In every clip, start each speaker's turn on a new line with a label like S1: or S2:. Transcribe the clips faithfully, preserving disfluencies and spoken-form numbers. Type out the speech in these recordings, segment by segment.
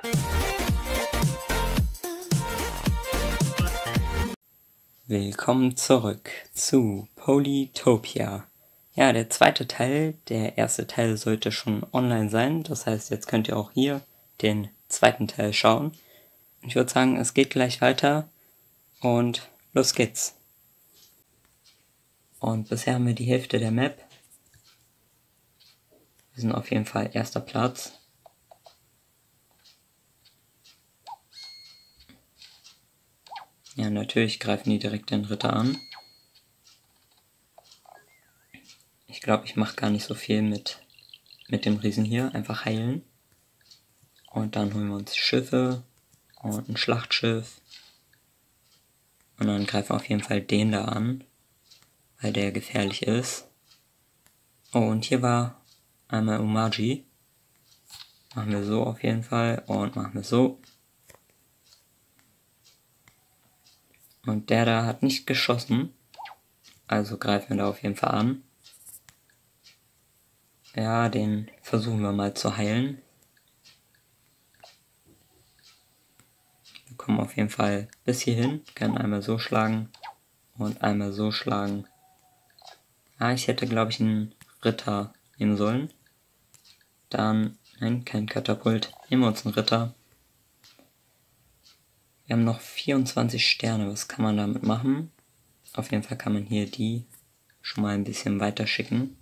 S1: Willkommen zurück zu Polytopia. Ja, der zweite Teil, der erste Teil sollte schon online sein, das heißt, jetzt könnt ihr auch hier den zweiten Teil schauen. Ich würde sagen, es geht gleich weiter und los geht's. Und bisher haben wir die Hälfte der Map. Wir sind auf jeden Fall erster Platz. Ja, natürlich greifen die direkt den Ritter an. Ich glaube, ich mache gar nicht so viel mit, mit dem Riesen hier. Einfach heilen. Und dann holen wir uns Schiffe und ein Schlachtschiff. Und dann greifen wir auf jeden Fall den da an, weil der gefährlich ist. Oh, und hier war einmal Umaji. Machen wir so auf jeden Fall und machen wir so. Und der da hat nicht geschossen. Also greifen wir da auf jeden Fall an. Ja, den versuchen wir mal zu heilen. Wir kommen auf jeden Fall bis hierhin. Können einmal so schlagen und einmal so schlagen. Ah, ich hätte, glaube ich, einen Ritter nehmen sollen. Dann, nein, kein Katapult. Nehmen wir uns einen Ritter. Wir haben noch vierundzwanzig Sterne. Was kann man damit machen? Auf jeden Fall kann man hier die schon mal ein bisschen weiter schicken.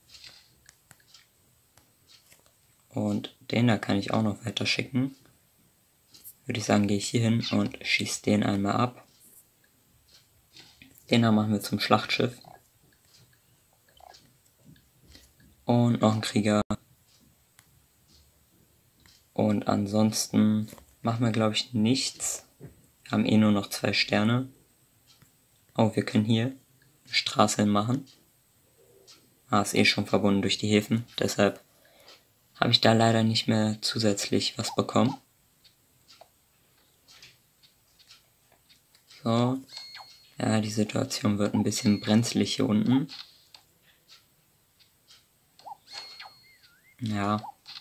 S1: Und den da kann ich auch noch weiter schicken. Würde ich sagen, gehe ich hier hin und schieße den einmal ab. Den da machen wir zum Schlachtschiff. Und noch ein Krieger. Und ansonsten machen wir, glaube ich, nichts. Wir haben eh nur noch zwei Sterne. Oh, wir können hier eine Straße hinmachen. Ah, ist eh schon verbunden durch die Häfen. Deshalb habe ich da leider nicht mehr zusätzlich was bekommen. So. Ja, die Situation wird ein bisschen brenzlig hier unten. Ja.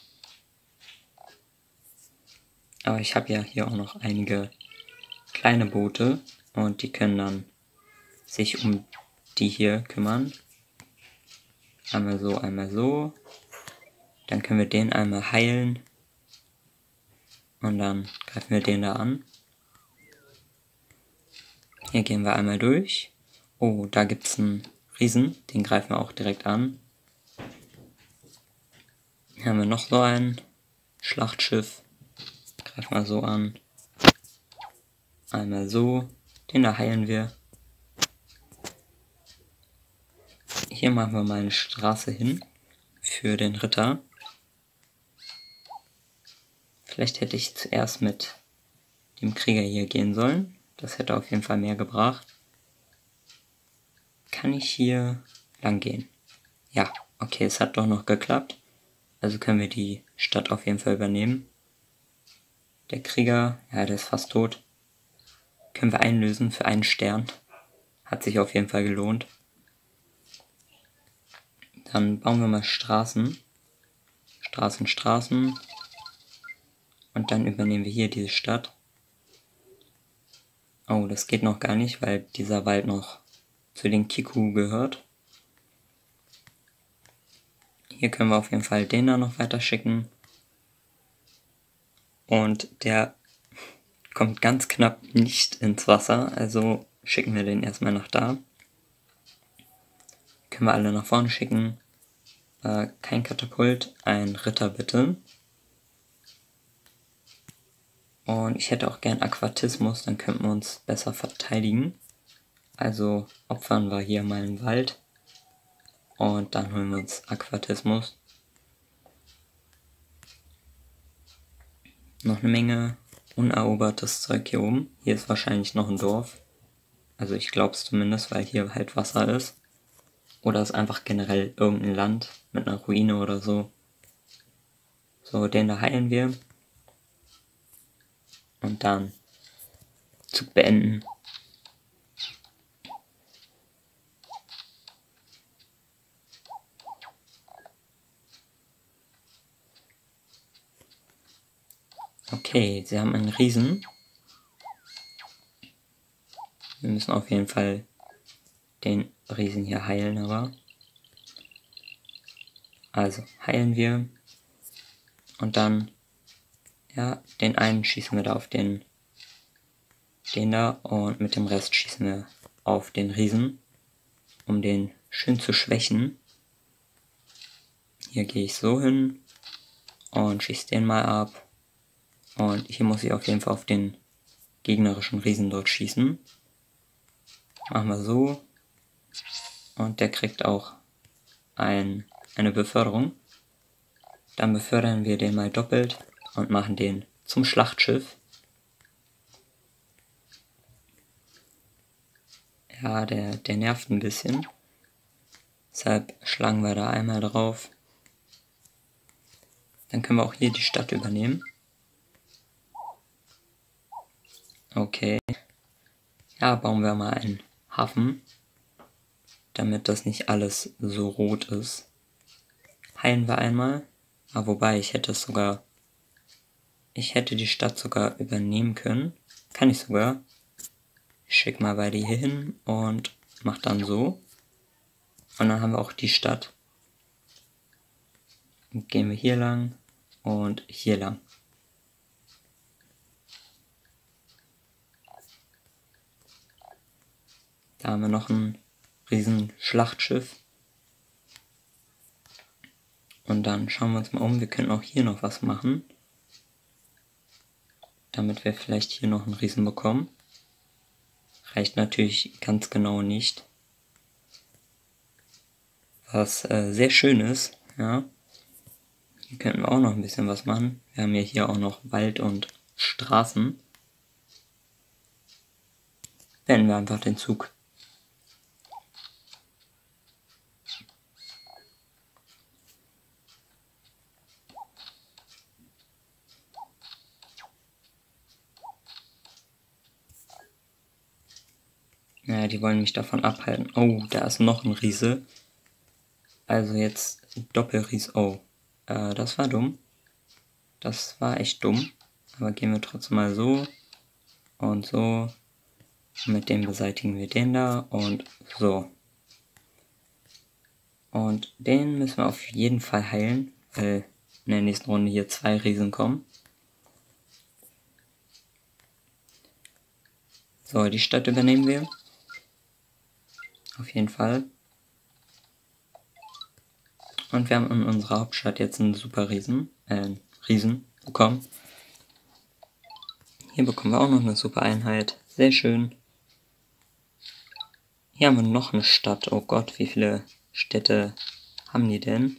S1: Aber ich habe ja hier auch noch einige kleine Boote und die können dann sich um die hier kümmern. Einmal so, einmal so. Dann können wir den einmal heilen. Und dann greifen wir den da an. Hier gehen wir einmal durch. Oh, da gibt es einen Riesen. Den greifen wir auch direkt an. Hier haben wir noch so ein Schlachtschiff. Greifen wir so an. Einmal so. Den da heilen wir. Hier machen wir mal eine Straße hin. Für den Ritter. Vielleicht hätte ich zuerst mit dem Krieger hier gehen sollen. Das hätte auf jeden Fall mehr gebracht. Kann ich hier lang gehen? Ja, okay, es hat doch noch geklappt. Also können wir die Stadt auf jeden Fall übernehmen. Der Krieger, ja, der ist fast tot. Können wir einlösen für einen Stern. Hat sich auf jeden Fall gelohnt. Dann bauen wir mal Straßen. Straßen, Straßen. Und dann übernehmen wir hier diese Stadt. Oh, das geht noch gar nicht, weil dieser Wald noch zu den Kiku gehört. Hier können wir auf jeden Fall den da noch weiter schicken. Und der kommt ganz knapp nicht ins Wasser, also schicken wir den erstmal nach da. Können wir alle nach vorne schicken. Äh, kein Katapult, ein Ritter bitte. Und ich hätte auch gern Aquatismus, dann könnten wir uns besser verteidigen. Also opfern wir hier mal einen Wald. Und dann holen wir uns Aquatismus. Noch eine Menge unerobertes Zeug hier oben. Hier ist wahrscheinlich noch ein Dorf. Also ich glaube es zumindest, weil hier halt Wasser ist. Oder ist einfach generell irgendein Land mit einer Ruine oder so. So, den da heilen wir. Und dann Zug beenden. Okay, sie haben einen Riesen. Wir müssen auf jeden Fall den Riesen hier heilen, aber. Also, heilen wir. Und dann, ja, den einen schießen wir da auf den, den da. Und mit dem Rest schießen wir auf den Riesen, um den schön zu schwächen. Hier gehe ich so hin und schieße den mal ab. Und hier muss ich auf jeden Fall auf den gegnerischen Riesen dort schießen. Machen wir so. Und der kriegt auch ein, eine Beförderung. Dann befördern wir den mal doppelt und machen den zum Schlachtschiff. Ja, der, der nervt ein bisschen. Deshalb schlagen wir da einmal drauf. Dann können wir auch hier die Stadt übernehmen. Okay. Ja, bauen wir mal einen Hafen, damit das nicht alles so rot ist. Heilen wir einmal. Ah, wobei, ich hätte es sogar... Ich hätte die Stadt sogar übernehmen können. Kann ich sogar. Ich schicke mal beide hier hin und mache dann so. Und dann haben wir auch die Stadt. Und gehen wir hier lang und hier lang. Da haben wir noch ein riesen Schlachtschiff. Und dann schauen wir uns mal um. Wir können auch hier noch was machen. Damit wir vielleicht hier noch einen Riesen bekommen. Reicht natürlich ganz genau nicht. Was äh, sehr schön ist, ja. Hier könnten wir auch noch ein bisschen was machen. Wir haben ja hier auch noch Wald und Straßen. Beenden wir einfach den Zug. Ja, die wollen mich davon abhalten. Oh, da ist noch ein Riese. Also jetzt Doppelries. Oh, äh, das war dumm. Das war echt dumm. Aber gehen wir trotzdem mal so und so. Mit dem beseitigen wir den da und so. Und den müssen wir auf jeden Fall heilen, weil in der nächsten Runde hier zwei Riesen kommen. So, die Stadt übernehmen wir. Auf jeden Fall. Und wir haben in unserer Hauptstadt jetzt einen super Riesen, äh, einen Riesen bekommen. Hier bekommen wir auch noch eine super Einheit. Sehr schön. Hier haben wir noch eine Stadt. Oh Gott, wie viele Städte haben die denn?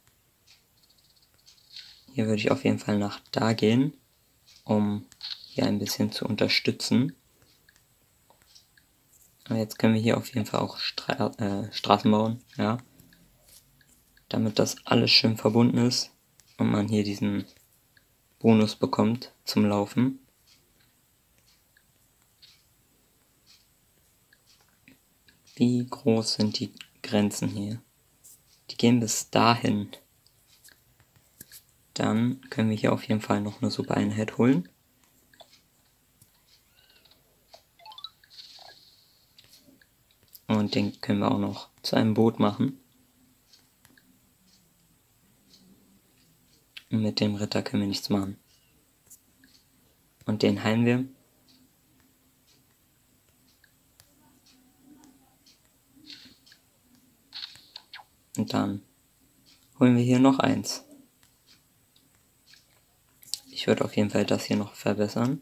S1: Hier würde ich auf jeden Fall nach da gehen, um hier ein bisschen zu unterstützen. Aber jetzt können wir hier auf jeden Fall auch Stra äh, Straßen bauen, ja. Damit das alles schön verbunden ist und man hier diesen Bonus bekommt zum Laufen. Wie groß sind die Grenzen hier? Die gehen bis dahin. Dann können wir hier auf jeden Fall noch eine super Einheit holen. Und den können wir auch noch zu einem Boot machen. Und mit dem Ritter können wir nichts machen. Und den heilen wir. Und dann holen wir hier noch eins. Ich würde auf jeden Fall das hier noch verbessern.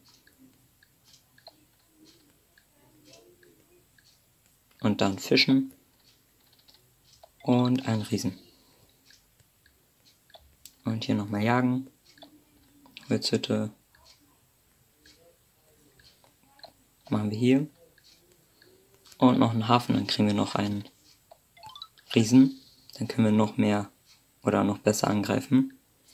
S1: Und dann fischen. Und einen Riesen. Und hier nochmal jagen. Holzhütte. Machen wir hier. Und noch einen Hafen, dann kriegen wir noch einen Riesen. Dann können wir noch mehr oder noch besser angreifen.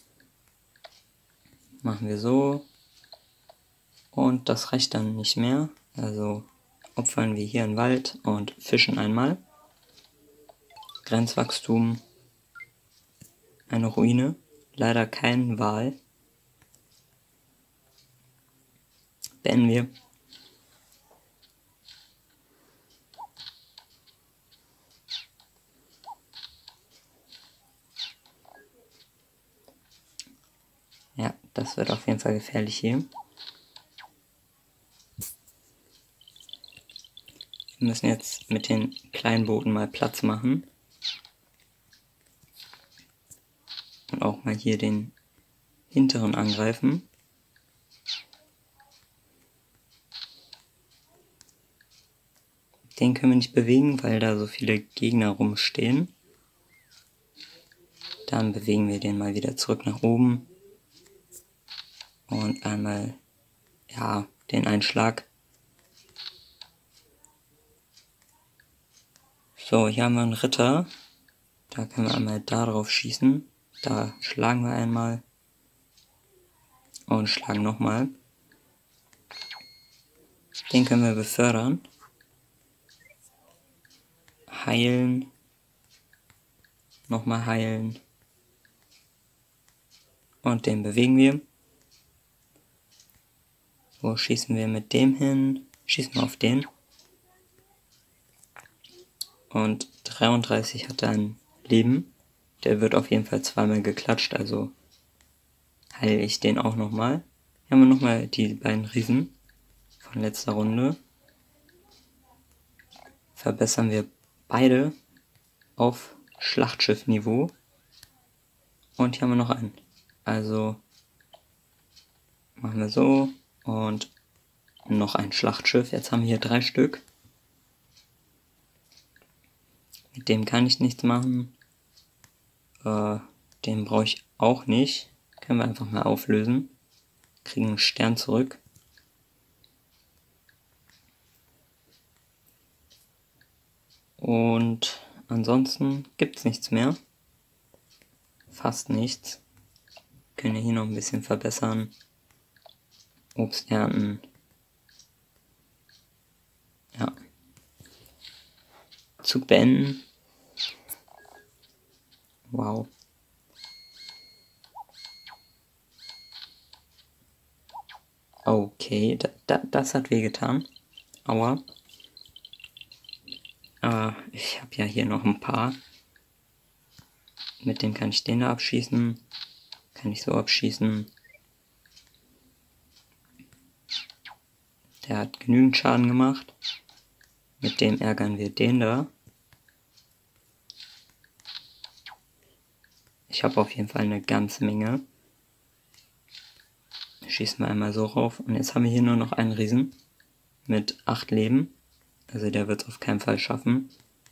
S1: Machen wir so. Und das reicht dann nicht mehr. Also opfern wir hier einen Wald und fischen einmal. Grenzwachstum. Eine Ruine. Leider kein Wal. beenden wir. Ja, das wird auf jeden Fall gefährlich hier. Wir müssen jetzt mit den kleinen Booten mal Platz machen. Und auch mal hier den hinteren angreifen. Den können wir nicht bewegen, weil da so viele Gegner rumstehen. Dann bewegen wir den mal wieder zurück nach oben. Und einmal, ja, den Einschlag. So, hier haben wir einen Ritter. Da können wir einmal da drauf schießen. Da schlagen wir einmal. Und schlagen nochmal. Den können wir befördern. Heilen. Nochmal heilen. Und den bewegen wir. Wo schießen wir mit dem hin? Schießen wir auf den. Und dreiunddreißig hat er ein Leben. Der wird auf jeden Fall zweimal geklatscht, also heile ich den auch nochmal. Hier haben wir nochmal die beiden Riesen von letzter Runde. Verbessern wir beide auf Schlachtschiffniveau. Und hier haben wir noch einen. Also machen wir so und noch ein Schlachtschiff. Jetzt haben wir hier drei Stück. Mit dem kann ich nichts machen. Äh, den brauche ich auch nicht. Können wir einfach mal auflösen. Kriegen einen Stern zurück. Und ansonsten gibt es nichts mehr. Fast nichts. Können wir hier noch ein bisschen verbessern. Obst ernten. Ja. Zug beenden. Wow. Okay, da, da, das hat wehgetan. Aua. Aber ich habe ja hier noch ein paar. Mit dem kann ich den da abschießen. Kann ich so abschießen. Der hat genügend Schaden gemacht. Mit dem ärgern wir den da. Ich habe auf jeden Fall eine ganze Menge. Schießen wir einmal so rauf. Und jetzt haben wir hier nur noch einen Riesen. Mit acht Leben. Also der wird es auf keinen Fall schaffen.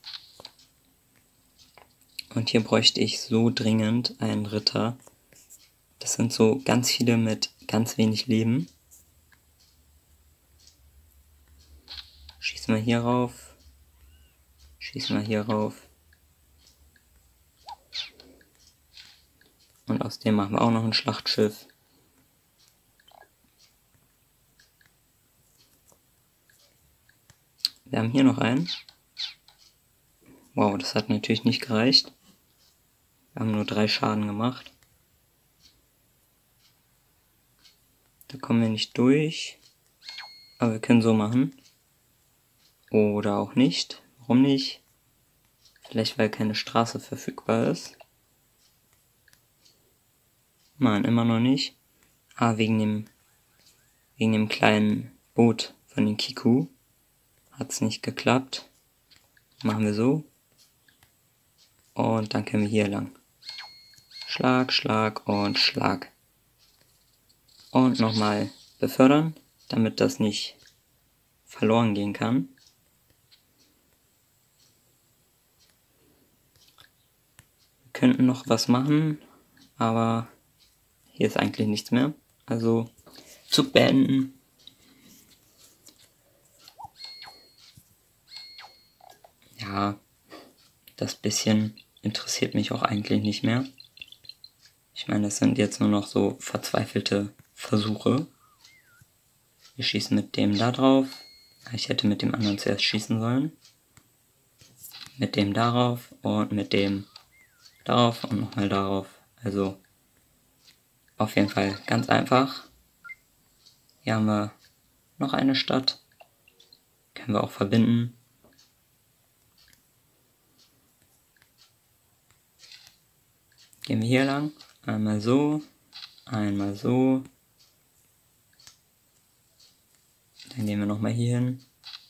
S1: Und hier bräuchte ich so dringend einen Ritter. Das sind so ganz viele mit ganz wenig Leben. Schießen wir hier rauf. Schießen wir hier rauf. Und aus dem machen wir auch noch ein Schlachtschiff. Wir haben hier noch einen. Wow, das hat natürlich nicht gereicht. Wir haben nur drei Schaden gemacht. Da kommen wir nicht durch. Aber wir können so machen. Oder auch nicht. Warum nicht? Vielleicht weil keine Straße verfügbar ist. Nein, immer noch nicht. Ah, wegen dem, wegen dem kleinen Boot von den Kiku hat es nicht geklappt. Machen wir so. Und dann können wir hier lang. Schlag, Schlag und Schlag. Und nochmal befördern, damit das nicht verloren gehen kann. Wir könnten noch was machen, aber hier ist eigentlich nichts mehr. Also Zug beenden. Ja, das bisschen interessiert mich auch eigentlich nicht mehr. Ich meine, das sind jetzt nur noch so verzweifelte Versuche. Wir schießen mit dem da drauf. Ich hätte mit dem anderen zuerst schießen sollen. Mit dem darauf und mit dem darauf und nochmal darauf. Also auf jeden Fall ganz einfach. Hier haben wir noch eine Stadt. Können wir auch verbinden. Gehen wir hier lang. Einmal so, einmal so. Dann gehen wir nochmal hier hin.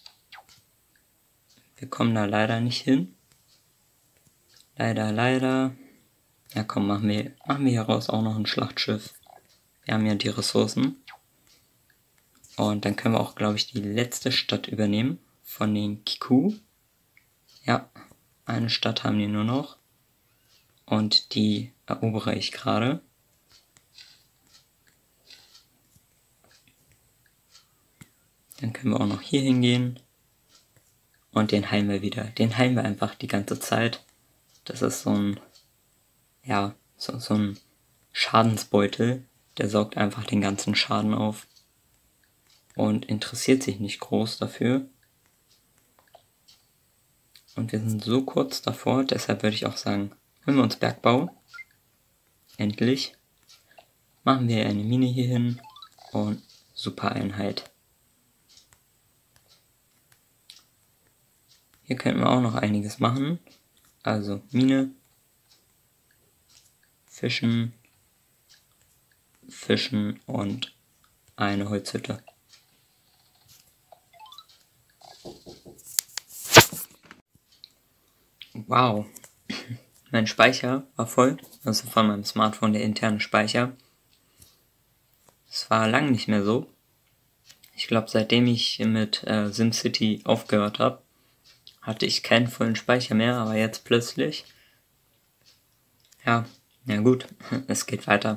S1: Wir kommen da leider nicht hin. Leider, leider. Ja komm, machen wir, machen wir hier raus auch noch ein Schlachtschiff. Wir haben ja die Ressourcen. Und dann können wir auch, glaube ich, die letzte Stadt übernehmen von den Kiku. Ja, eine Stadt haben die nur noch. Und die erobere ich gerade. Dann können wir auch noch hier hingehen. Und den heilen wir wieder. Den heilen wir einfach die ganze Zeit. Das ist so ein, ja, so, so ein Schadensbeutel. Der saugt einfach den ganzen Schaden auf. Und interessiert sich nicht groß dafür. Und wir sind so kurz davor, deshalb würde ich auch sagen, holen wir uns Bergbau. Endlich. Machen wir eine Mine hier hin. Und super Einheit. Hier könnten wir auch noch einiges machen. Also Mine, Fischen, Fischen und eine Holzhütte. Wow, mein Speicher war voll, also von meinem Smartphone der interne Speicher. Es war lang nicht mehr so. Ich glaube, seitdem ich mit äh, SimCity aufgehört habe, hatte ich keinen vollen Speicher mehr, aber jetzt plötzlich. Ja, na gut, es geht weiter.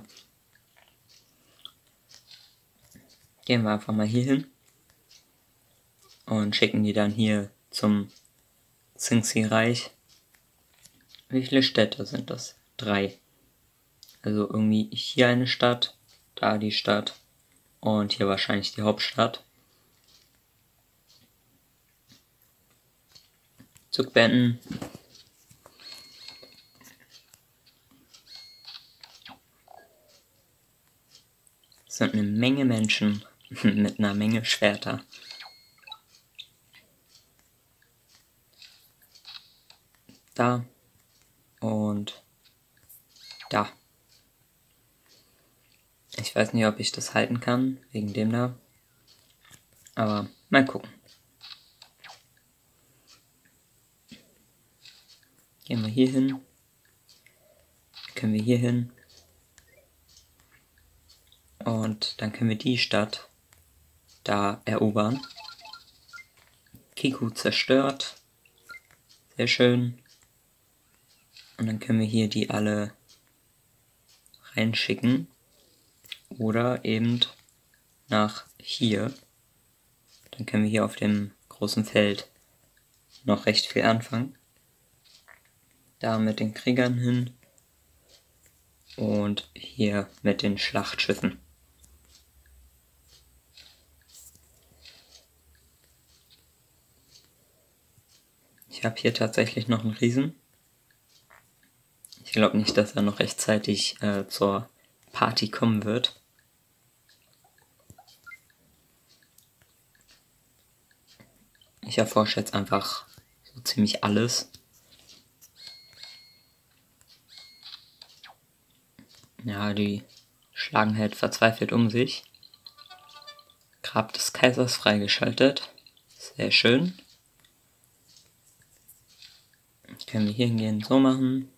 S1: Gehen wir einfach mal hier hin und schicken die dann hier zum Xingxi-Reich. Wie viele Städte sind das? Drei. Also irgendwie hier eine Stadt, da die Stadt und hier wahrscheinlich die Hauptstadt. Zug beenden. Es sind eine Menge Menschen mit einer Menge Schwerter. Da und da. Ich weiß nicht, ob ich das halten kann, wegen dem da. Aber mal gucken. Gehen wir hier hin. Können wir hier hin. Und dann können wir die Stadt da erobern. Kiku zerstört. Sehr schön. Und dann können wir hier die alle reinschicken. Oder eben nach hier. Dann können wir hier auf dem großen Feld noch recht viel anfangen. Da mit den Kriegern hin. Und hier mit den Schlachtschiffen. Ich habe hier tatsächlich noch einen Riesen. Ich glaube nicht, dass er noch rechtzeitig äh, zur Party kommen wird. Ich erforsche jetzt einfach so ziemlich alles. Ja, die schlagen halt verzweifelt um sich. Grab des Kaisers freigeschaltet. Sehr schön. Können wir hier hingehen, so machen.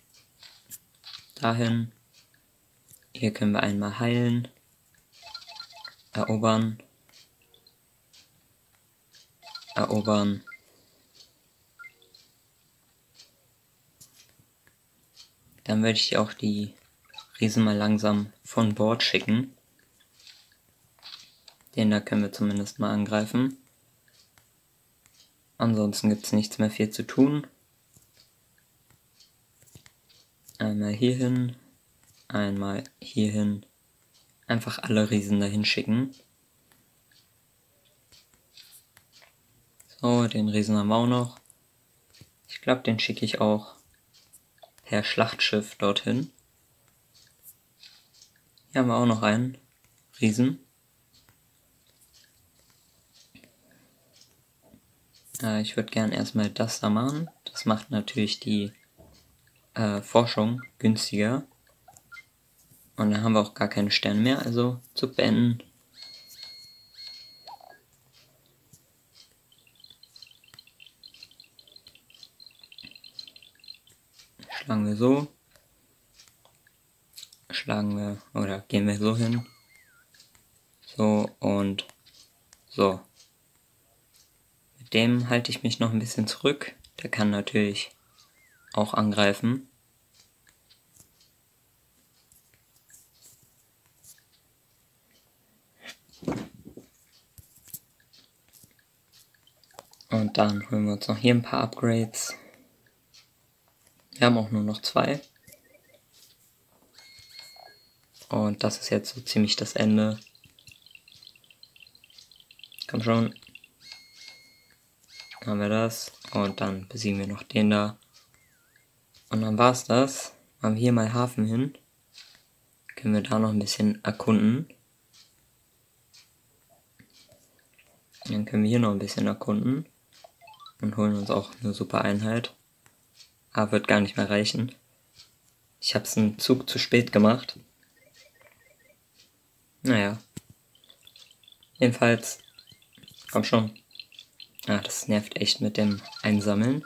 S1: Dahin. Hier können wir einmal heilen. Erobern. Erobern. Dann werde ich auch die Riesen mal langsam von Bord schicken. Den da können wir zumindest mal angreifen. Ansonsten gibt es nichts mehr viel zu tun. Einmal hierhin, einmal hierhin. Einfach alle Riesen dahin schicken. So, den Riesen haben wir auch noch. Ich glaube, den schicke ich auch per Schlachtschiff dorthin. Hier haben wir auch noch einen Riesen. Äh, ich würde gern erstmal das da machen. Das macht natürlich die äh, Forschung günstiger. Und dann haben wir auch gar keine Sterne mehr, also zu beenden. Schlagen wir so. Schlagen wir, oder gehen wir so hin. So und so. Mit dem halte ich mich noch ein bisschen zurück. Der kann natürlich auch angreifen. Und dann holen wir uns noch hier ein paar Upgrades. Wir haben auch nur noch zwei. Und das ist jetzt so ziemlich das Ende. Komm schon. Dann haben wir das. Und dann besiegen wir noch den da. Und dann war's das. Machen wir hier mal Hafen hin. Können wir da noch ein bisschen erkunden. Und dann können wir hier noch ein bisschen erkunden. Und holen uns auch eine super Einheit. Aber wird gar nicht mehr reichen. Ich habe es einen Zug zu spät gemacht. Naja. Jedenfalls. Komm schon. Ah, das nervt echt mit dem Einsammeln.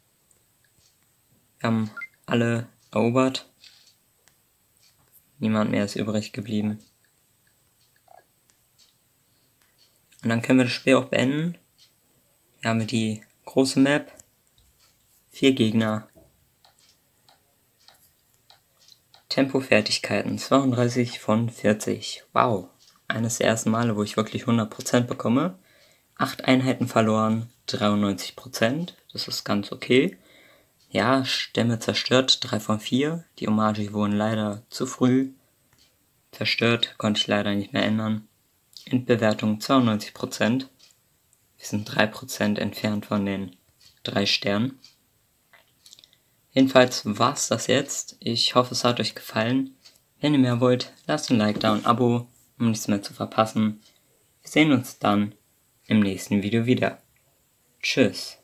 S1: Wir haben alle erobert. Niemand mehr ist übrig geblieben. Und dann können wir das Spiel auch beenden. Hier haben wir die große Map. Vier Gegner. Tempo-Fertigkeiten zweiunddreißig von vierzig. Wow. Eines der ersten Male, wo ich wirklich hundert Prozent bekomme. acht Einheiten verloren, dreiundneunzig Prozent. Das ist ganz okay. Ja, Stämme zerstört, drei von vier. Die Omaji wurden leider zu früh zerstört, konnte ich leider nicht mehr ändern. Endbewertung zweiundneunzig Prozent. Wir sind drei Prozent entfernt von den drei Sternen. Jedenfalls war's das jetzt. Ich hoffe, es hat euch gefallen. Wenn ihr mehr wollt, lasst ein Like da und ein Abo, um nichts mehr zu verpassen. Wir sehen uns dann im nächsten Video wieder. Tschüss.